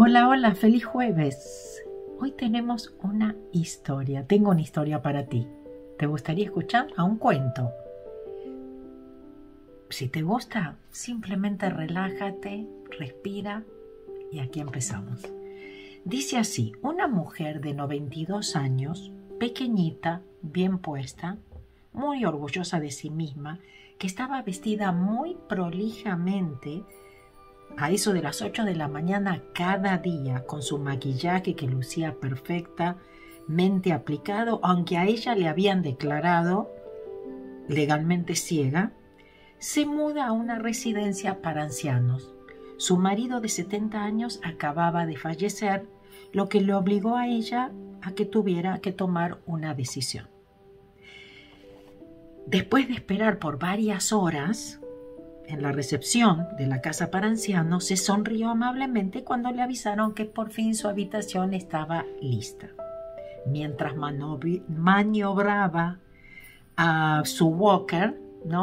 Hola, hola, feliz jueves. Hoy tenemos una historia. Tengo una historia para ti. ¿Te gustaría escuchar? A un cuento. Si te gusta, simplemente relájate, respira y aquí empezamos. Dice así: una mujer de 92 años, pequeñita, bien puesta, muy orgullosa de sí misma, que estaba vestida muy prolijamente a eso de las 8 de la mañana cada día, con su maquillaje que lucía perfectamente aplicado, aunque a ella le habían declarado legalmente ciega, se muda a una residencia para ancianos. Su marido de 70 años acababa de fallecer, lo que le obligó a ella a que tuviera que tomar una decisión. Después de esperar por varias horas en la recepción de la casa para ancianos, se sonrió amablemente cuando le avisaron que por fin su habitación estaba lista. Mientras maniobraba a su walker,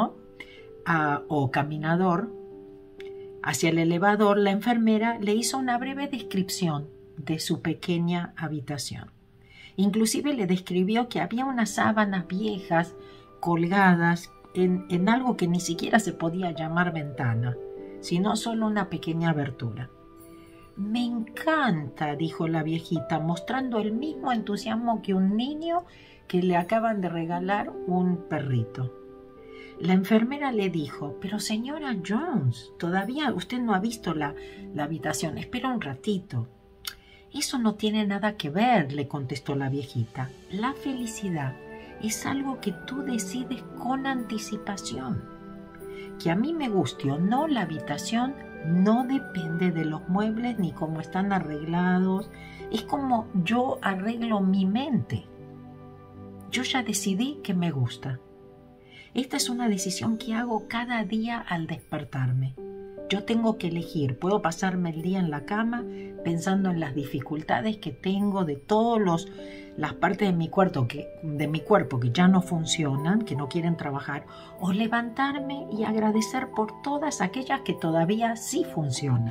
o caminador, hacia el elevador, la enfermera le hizo una breve descripción de su pequeña habitación. Inclusive le describió que había unas sábanas viejas colgadas en algo que ni siquiera se podía llamar ventana, sino solo una pequeña abertura. «Me encanta», dijo la viejita, mostrando el mismo entusiasmo que un niño que le acaban de regalar un perrito. La enfermera le dijo: «Pero señora Jones, todavía usted no ha visto la habitación. Espera un ratito». «Eso no tiene nada que ver», le contestó la viejita. «La felicidad es algo que tú decides con anticipación. Que a mí me guste o no la habitación no depende de los muebles ni cómo están arreglados. Es como yo arreglo mi mente. Yo ya decidí que me gusta. Esta es una decisión que hago cada día al despertarme. Yo tengo que elegir. Puedo pasarme el día en la cama pensando en las dificultades que tengo de todas las partes de mi cuerpo que ya no funcionan, que no quieren trabajar, o levantarme y agradecer por todas aquellas que todavía sí funcionan.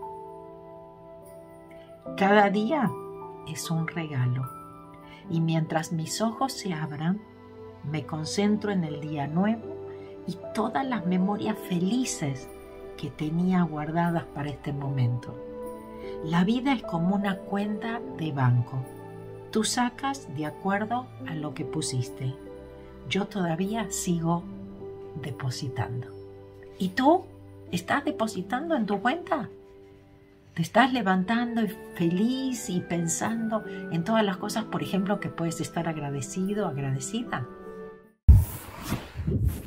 Cada día es un regalo, y mientras mis ojos se abran, me concentro en el día nuevo y todas las memorias felices que tenía guardadas para este momento. La vida es como una cuenta de banco. Tú sacas de acuerdo a lo que pusiste. Yo todavía sigo depositando. ¿Y tú? ¿Estás depositando en tu cuenta? ¿Te estás levantando feliz y pensando en todas las cosas, por ejemplo, que puedes estar agradecido, agradecida?